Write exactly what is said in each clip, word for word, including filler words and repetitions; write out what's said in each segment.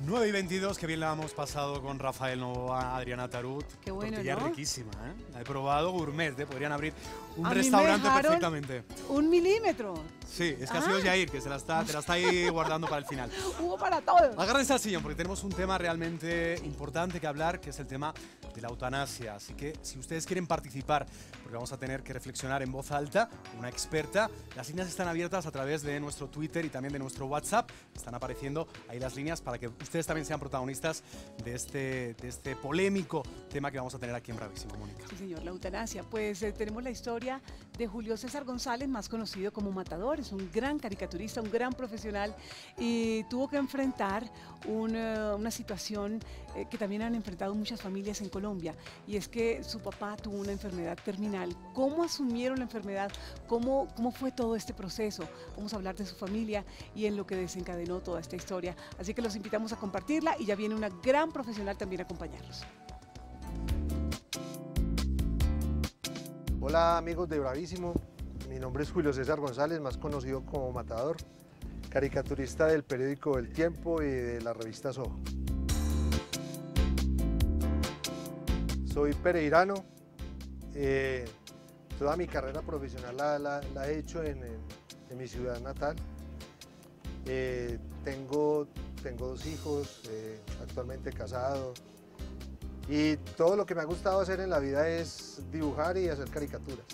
nueve y veintidós, que bien la hemos pasado con Rafael Novoa, Adriana Tarut. Qué bueno, Tortilla ¿no? riquísima, ¿eh? La he probado gourmet, ¿eh? Podrían abrir un A mí me restaurante dejaron perfectamente. Un milímetro. Sí, es que ha Ah. sido Jair, que se la está, te la está ahí guardando para el final. Hubo para todos. Agárrense al sillón, porque tenemos un tema realmente importante que hablar, que es el tema de la eutanasia. Así que si ustedes quieren participar, porque vamos a tener que reflexionar en voz alta, una experta, las líneas están abiertas a través de nuestro Twitter y también de nuestro WhatsApp. Están apareciendo ahí las líneas para que ustedes también sean protagonistas de este, de este polémico tema que vamos a tener aquí en Bravísimo, Mónica. Sí, señor, la eutanasia. Pues eh, tenemos la historia de Julio César González, más conocido como Matador. Es un gran caricaturista, un gran profesional y tuvo que enfrentar una, una situación eh, que también han enfrentado muchas familias en Colombia, y es que su papá tuvo una enfermedad terminal. ¿Cómo asumieron la enfermedad? ¿Cómo, cómo fue todo este proceso? Vamos a hablar de su familia y en lo que desencadenó toda esta historia. Así que los invitamos a compartirla y ya viene una gran profesional también a acompañarnos. Hola amigos de Bravísimo, mi nombre es Julio César González, más conocido como Matador, caricaturista del periódico El Tiempo y de la revista Soho. Soy pereirano, eh, toda mi carrera profesional la, la, la he hecho en, en, en mi ciudad natal. Eh, tengo, tengo dos hijos, eh, actualmente casado. Y todo lo que me ha gustado hacer en la vida es dibujar y hacer caricaturas.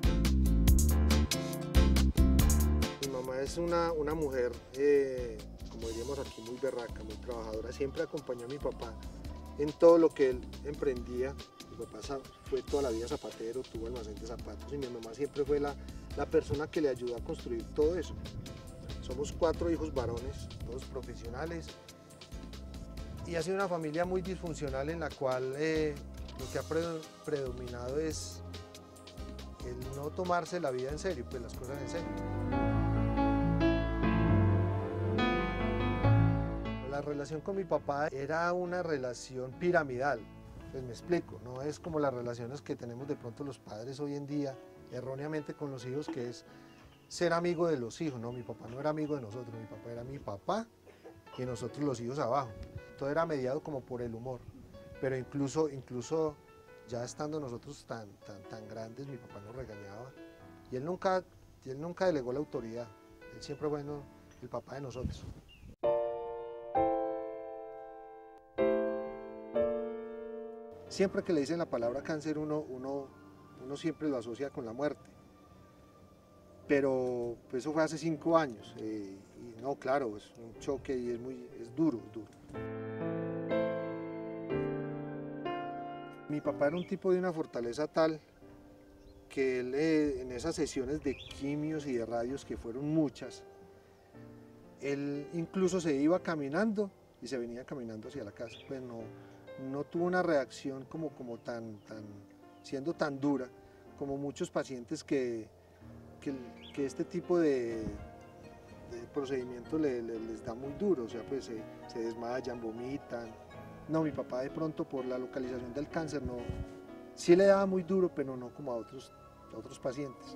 Mi mamá es una, una mujer, eh, como diríamos aquí, muy berraca, muy trabajadora. Siempre acompañó a mi papá en todo lo que él emprendía. Mi papá fue toda la vida zapatero, tuvo almacén de zapatos y mi mamá siempre fue la, la persona que le ayudó a construir todo eso. Somos cuatro hijos varones, todos profesionales. Y ha sido una familia muy disfuncional en la cual eh, lo que ha predominado es el no tomarse la vida en serio, pues las cosas en serio. La relación con mi papá era una relación piramidal, pues me explico, no es como las relaciones que tenemos de pronto los padres hoy en día, erróneamente con los hijos, que es ser amigo de los hijos. No, mi papá no era amigo de nosotros, mi papá era mi papá y nosotros los hijos abajo. Todo era mediado como por el humor, pero incluso, incluso ya estando nosotros tan, tan, tan grandes, mi papá nos regañaba y él nunca, él nunca delegó la autoridad, él siempre fue bueno, el papá de nosotros. Siempre que le dicen la palabra cáncer, uno, uno, uno siempre lo asocia con la muerte, pero pues, eso fue hace cinco años, eh, y no, claro, es un choque y es, muy, es duro, es duro. Mi papá era un tipo de una fortaleza tal que él eh, en esas sesiones de quimios y de radios, que fueron muchas, él incluso se iba caminando y se venía caminando hacia la casa. Pues no, no tuvo una reacción como, como tan, tan, siendo tan dura como muchos pacientes que, que, que este tipo de, de procedimiento le, le, les da muy duro, o sea, pues se, se desmayan, vomitan. No, mi papá de pronto por la localización del cáncer no, sí le daba muy duro, pero no como a otros, a otros pacientes.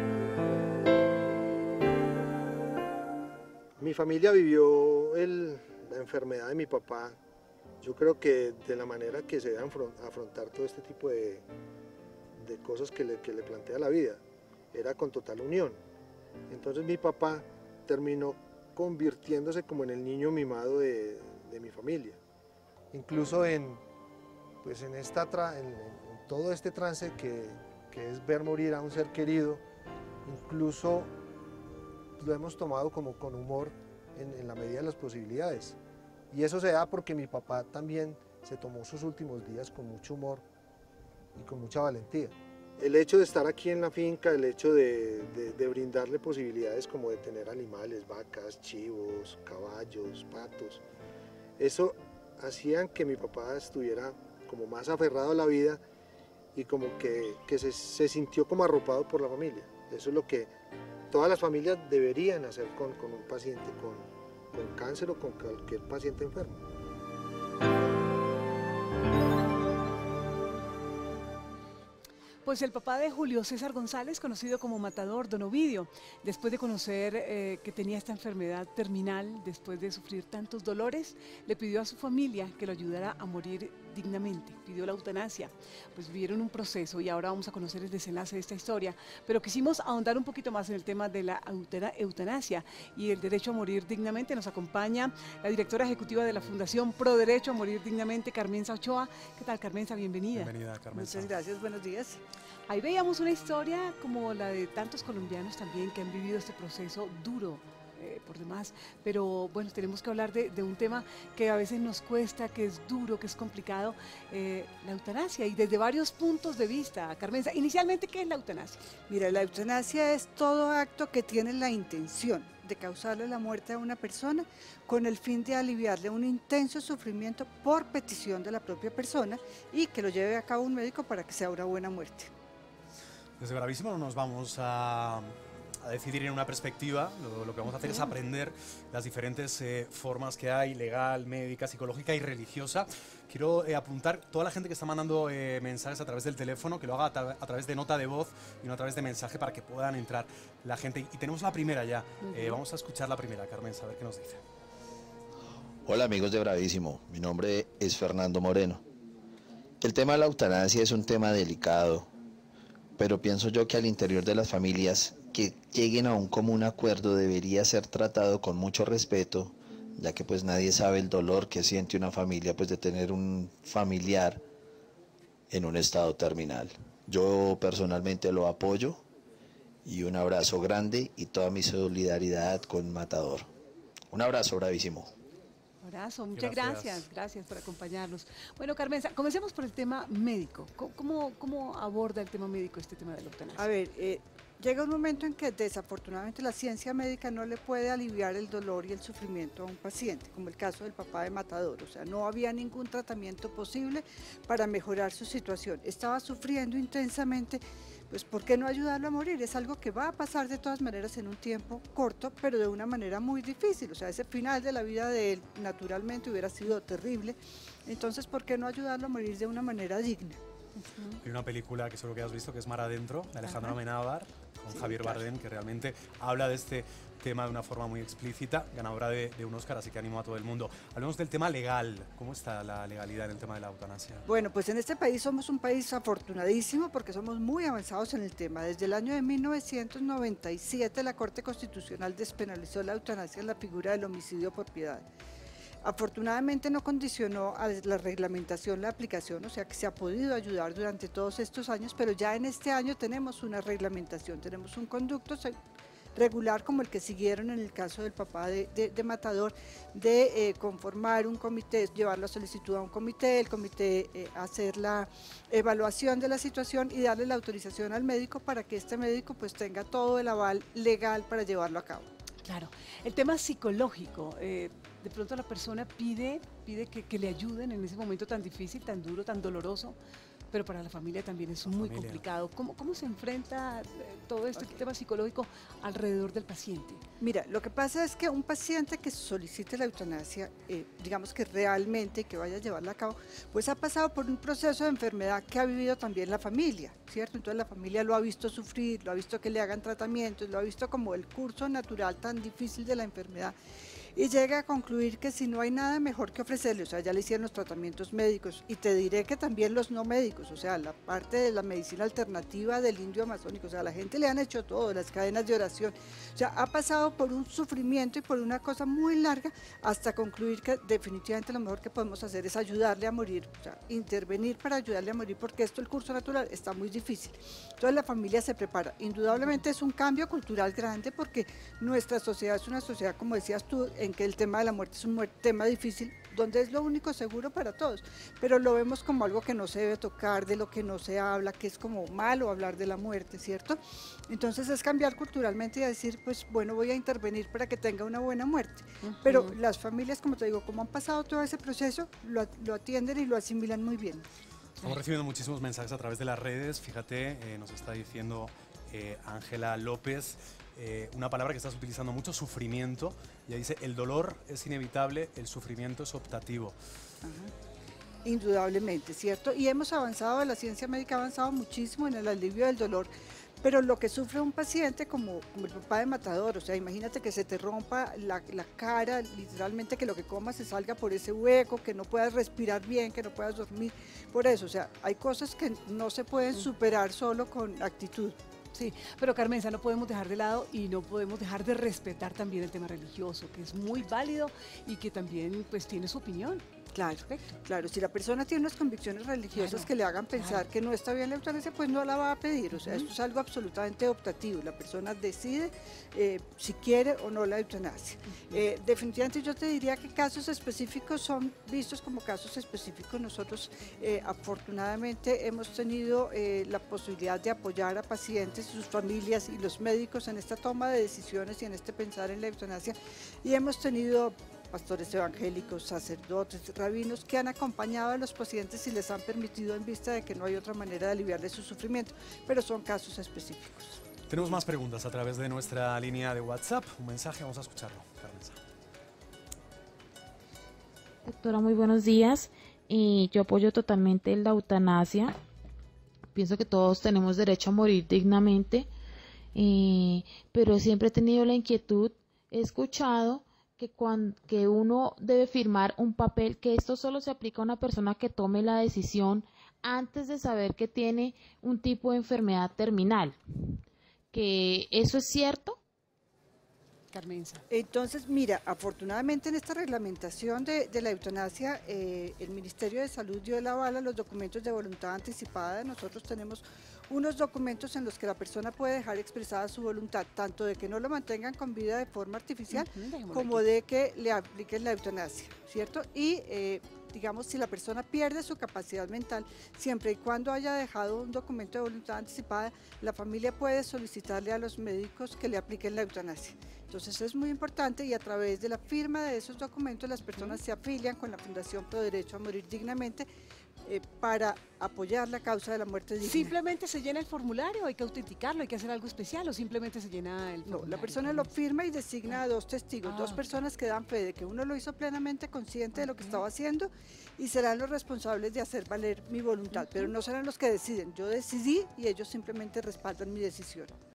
Mi familia vivió el, la enfermedad de mi papá, yo creo que de la manera que se debe afrontar todo este tipo de, de cosas que le, que le plantea la vida, era con total unión. Entonces mi papá terminó convirtiéndose como en el niño mimado de, de mi familia. Incluso en, pues en, esta tra en, en todo este trance que, que es ver morir a un ser querido, incluso lo hemos tomado como con humor en, en la medida de las posibilidades. Y eso se da porque mi papá también se tomó sus últimos días con mucho humor y con mucha valentía. El hecho de estar aquí en la finca, el hecho de, de, de brindarle posibilidades como de tener animales, vacas, chivos, caballos, patos, eso hacían que mi papá estuviera como más aferrado a la vida y como que, que se, se sintió como arropado por la familia. Eso es lo que todas las familias deberían hacer con, con un paciente con, con cáncer o con cualquier paciente enfermo. Pues el papá de Julio César González, conocido como Matador, don Ovidio, después de conocer eh, que tenía esta enfermedad terminal, después de sufrir tantos dolores, le pidió a su familia que lo ayudara a morir dignamente, pidió la eutanasia. Pues vivieron un proceso y ahora vamos a conocer el desenlace de esta historia, pero quisimos ahondar un poquito más en el tema de la eutanasia y el derecho a morir dignamente. Nos acompaña la directora ejecutiva de la Fundación Pro Derecho a Morir Dignamente, Carmenza Ochoa. ¿Qué tal, Carmenza? Bienvenida. Bienvenida, Carmenza. Muchas gracias, buenos días. Ahí veíamos una historia como la de tantos colombianos también que han vivido este proceso duro eh, por demás, pero bueno, tenemos que hablar de, de un tema que a veces nos cuesta, que es duro, que es complicado, eh, la eutanasia, y desde varios puntos de vista. Carmenza, inicialmente, ¿qué es la eutanasia? Mira, la eutanasia es todo acto que tiene la intención de causarle la muerte a una persona con el fin de aliviarle un intenso sufrimiento por petición de la propia persona y que lo lleve a cabo un médico para que sea una buena muerte. Desde Bravísimo no nos vamos a, a decidir en una perspectiva, lo, lo que vamos a hacer es aprender las diferentes eh, formas que hay, legal, médica, psicológica y religiosa. Quiero eh, apuntar toda la gente que está mandando eh, mensajes a través del teléfono, que lo haga a, tra a través de nota de voz y no a través de mensaje para que puedan entrar la gente. Y tenemos la primera ya, uh-huh. eh, vamos a escuchar la primera, Carmen, a ver qué nos dice. Hola amigos de Bravísimo, mi nombre es Fernando Moreno. El tema de la eutanasia es un tema delicado, pero pienso yo que al interior de las familias que lleguen a un común acuerdo debería ser tratado con mucho respeto, ya que pues nadie sabe el dolor que siente una familia pues de tener un familiar en un estado terminal. Yo personalmente lo apoyo y un abrazo grande y toda mi solidaridad con Matador. Un abrazo, Bravísimo. Abrazo, muchas gracias. gracias, gracias por acompañarnos. Bueno, Carmenza, comencemos por el tema médico. ¿Cómo, cómo aborda el tema médico este tema de la eutanasia? A ver, eh, llega un momento en que desafortunadamente la ciencia médica no le puede aliviar el dolor y el sufrimiento a un paciente, como el caso del papá de Matador. O sea, no había ningún tratamiento posible para mejorar su situación. Estaba sufriendo intensamente. Pues ¿por qué no ayudarlo a morir? Es algo que va a pasar de todas maneras en un tiempo corto, pero de una manera muy difícil. O sea, ese final de la vida de él naturalmente hubiera sido terrible. Entonces, ¿por qué no ayudarlo a morir de una manera digna? Uh-huh. Hay una película que seguro que has visto, que es Mar Adentro, de Alejandro Amenábar, con sí, Javier claro. Bardem, que realmente habla de este tema de una forma muy explícita, ganadora de, de un Oscar, así que animo a todo el mundo. Hablemos del tema legal. ¿Cómo está la legalidad en el tema de la eutanasia? Bueno, pues en este país somos un país afortunadísimo porque somos muy avanzados en el tema. Desde el año de mil novecientos noventa y siete la Corte Constitucional despenalizó la eutanasia en la figura del homicidio por piedad. Afortunadamente no condicionó a la reglamentación la aplicación, o sea que se ha podido ayudar durante todos estos años, pero ya en este año tenemos una reglamentación, tenemos un conducto regular como el que siguieron en el caso del papá de, de, de Matador, de eh, conformar un comité, llevar la solicitud a un comité, el comité eh, hacer la evaluación de la situación y darle la autorización al médico para que este médico pues tenga todo el aval legal para llevarlo a cabo. Claro, el tema psicológico, eh, de pronto la persona pide, pide que, que le ayuden en ese momento tan difícil, tan duro, tan doloroso, pero para la familia también es muy familia. complicado. ¿Cómo, ¿Cómo se enfrenta todo este okay. tema psicológico alrededor del paciente? Mira, lo que pasa es que un paciente que solicite la eutanasia, eh, digamos que realmente que vaya a llevarla a cabo, pues ha pasado por un proceso de enfermedad que ha vivido también la familia, ¿cierto? Entonces la familia lo ha visto sufrir, lo ha visto que le hagan tratamientos, lo ha visto como el curso natural tan difícil de la enfermedad. Y llega a concluir que si no hay nada mejor que ofrecerle, o sea, ya le hicieron los tratamientos médicos, y te diré que también los no médicos, o sea, la parte de la medicina alternativa del indio amazónico, o sea, a la gente le han hecho todo, las cadenas de oración, o sea, ha pasado por un sufrimiento y por una cosa muy larga hasta concluir que definitivamente lo mejor que podemos hacer es ayudarle a morir, o sea, intervenir para ayudarle a morir, porque esto, el curso natural, está muy difícil. Entonces la familia se prepara. Indudablemente es un cambio cultural grande porque nuestra sociedad es una sociedad, como decías tú, en que el tema de la muerte es un tema difícil, donde es lo único seguro para todos, pero lo vemos como algo que no se debe tocar, de lo que no se habla, que es como malo hablar de la muerte, ¿cierto? Entonces es cambiar culturalmente y decir, pues bueno, voy a intervenir para que tenga una buena muerte, uh-huh. pero las familias, como te digo, como han pasado todo ese proceso, lo, lo atienden y lo asimilan muy bien. Estamos recibiendo muchísimos mensajes a través de las redes, fíjate, eh, nos está diciendo Ángela eh, López, Eh, una palabra que estás utilizando mucho, sufrimiento. Ella dice, el dolor es inevitable, el sufrimiento es optativo. Ajá. indudablemente, ¿cierto? Y hemos avanzado, la ciencia médica ha avanzado muchísimo en el alivio del dolor, pero lo que sufre un paciente como, como el papá de Matador, o sea, imagínate que se te rompa la, la cara, literalmente que lo que comas se salga por ese hueco, que no puedas respirar bien, que no puedas dormir, por eso, o sea, hay cosas que no se pueden superar solo con actitud. Sí, pero Carmenza, no podemos dejar de lado y no podemos dejar de respetar también el tema religioso, que es muy válido y que también pues tiene su opinión. Claro, Perfecto. claro, si la persona tiene unas convicciones religiosas Claro, que le hagan pensar claro. que no está bien la eutanasia, pues no la va a pedir, o sea, Ujú. esto es algo absolutamente optativo, la persona decide eh, si quiere o no la eutanasia. Eh, definitivamente yo te diría que casos específicos son vistos como casos específicos, nosotros eh, afortunadamente hemos tenido eh, la posibilidad de apoyar a pacientes, sus familias y los médicos en esta toma de decisiones y en este pensar en la eutanasia, y hemos tenido pastores evangélicos, sacerdotes, rabinos que han acompañado a los pacientes y les han permitido en vista de que no hay otra manera de aliviarles su sufrimiento, pero son casos específicos. Tenemos más preguntas a través de nuestra línea de WhatsApp. Un mensaje, vamos a escucharlo. Carmenza. Doctora, muy buenos días. Y yo apoyo totalmente la eutanasia. Pienso que todos tenemos derecho a morir dignamente, eh, pero siempre he tenido la inquietud, he escuchado que, cuando, que uno debe firmar un papel, que esto solo se aplica a una persona que tome la decisión antes de saber que tiene un tipo de enfermedad terminal. ¿Que eso es cierto? Carmenza. Entonces, mira, afortunadamente en esta reglamentación de, de la eutanasia, eh, el Ministerio de Salud dio el aval a los documentos de voluntad anticipada. Nosotros tenemos unos documentos en los que la persona puede dejar expresada su voluntad, tanto de que no lo mantengan con vida de forma artificial, Ujú, dejémoslo como aquí. de que le apliquen la eutanasia, ¿cierto? Y, eh, digamos, si la persona pierde su capacidad mental, siempre y cuando haya dejado un documento de voluntad anticipada, la familia puede solicitarle a los médicos que le apliquen la eutanasia. Entonces es muy importante y a través de la firma de esos documentos las personas se afilian con la Fundación Pro Derecho a Morir Dignamente eh, para apoyar la causa de la muerte digna. Simplemente se llena el formulario, hay que autenticarlo, hay que hacer algo especial o simplemente se llena el No, formulario. la persona lo firma y designa a dos testigos, Ah, dos ok. personas que dan fe de que uno lo hizo plenamente consciente de lo que Ok. estaba haciendo y serán los responsables de hacer valer mi voluntad, pero no serán los que deciden. Yo decidí y ellos simplemente respaldan mi decisión.